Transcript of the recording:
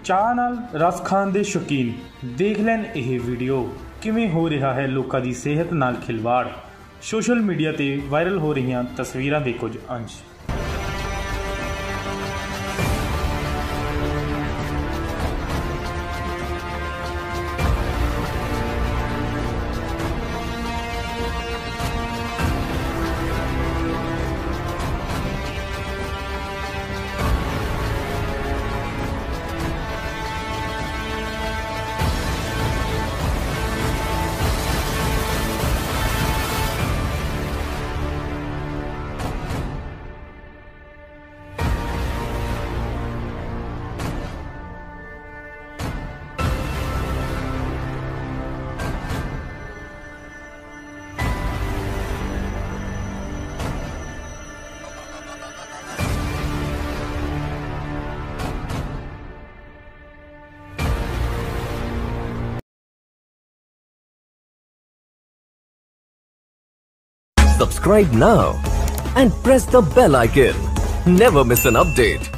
ਚਾਹ ਨਾਲ ਰਸ ਖਾਣ ਦੇ ਸ਼ੌਕੀਨ ਦੇਖ ਲੈਣ ਇਹ ਵੀਡੀਓ। ਕਿਵੇਂ ਹੋ ਰਿਹਾ ਹੈ ਲੋਕਾਂ ਦੀ ਸਿਹਤ ਨਾਲ ਖਿਲਵਾੜ। ਸੋਸ਼ਲ ਮੀਡੀਆ ਤੇ ਵਾਇਰਲ ਹੋ ਰਹੀਆਂ ਤਸਵੀਰਾਂ ਦੇ ਕੁਝ ਅੰਸ਼। Subscribe now and press the bell icon. Never miss an update.